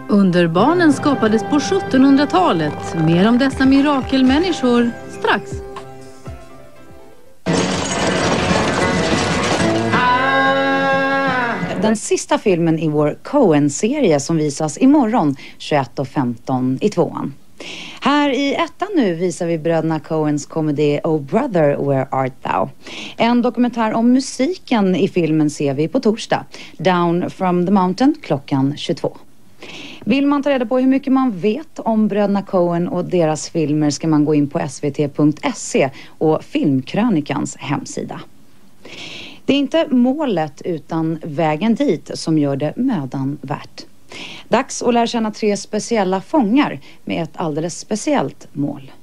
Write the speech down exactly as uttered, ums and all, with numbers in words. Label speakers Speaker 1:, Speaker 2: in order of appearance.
Speaker 1: Underbarnen skapades på sjuttonhundratalet. Mer om dessa mirakelmänniskor strax.
Speaker 2: Den sista filmen i vår Coen-serie som visas imorgon tjugoett och femton i tvåan. Här i ettan nu visar vi bröderna Coens komedi Oh Brother, Where Art Thou? En dokumentär om musiken i filmen ser vi på torsdag. Down from the Mountain klockan tjugotvå. Vill man ta reda på hur mycket man vet om bröderna Coen och deras filmer ska man gå in på s v t punkt se och Filmkrönikans hemsida. Det är inte målet utan vägen dit som gör det mödan värt. Dags att lära känna tre speciella fångar med ett alldeles speciellt mål.